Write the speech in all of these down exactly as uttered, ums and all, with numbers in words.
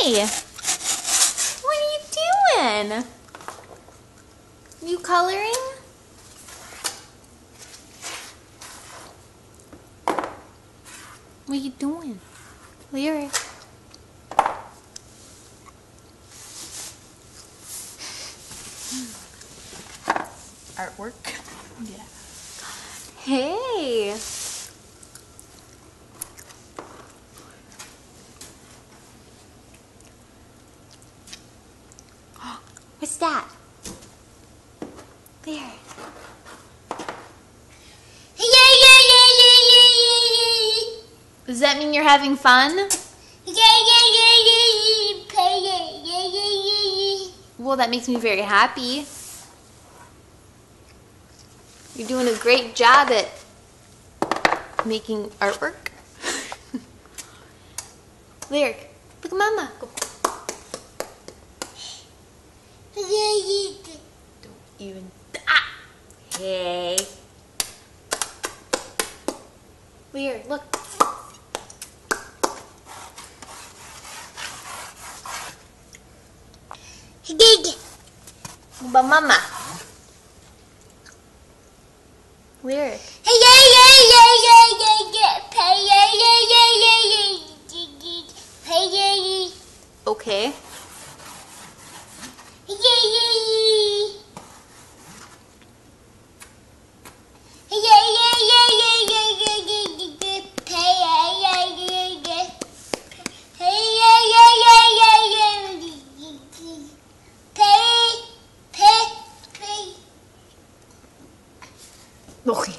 Hey! What are you doing? You coloring? What are you doing? Lyric. Artwork. Yeah. Hey! What's that? There. Does that mean you're having fun? Well, that makes me very happy. You're doing a great job at making artwork. Lyric, look at Mama. Go. Don't even. Ah. Hey. Lyric, look. What about Mama? Lyric. Okay. Okay.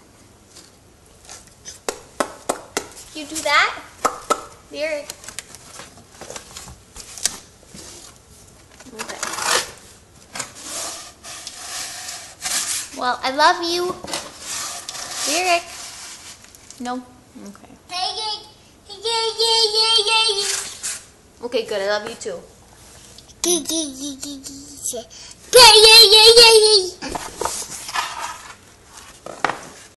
You do that? Lyric. Okay. Well, I love you. Lyric. No? Okay. Okay, good. I love you too.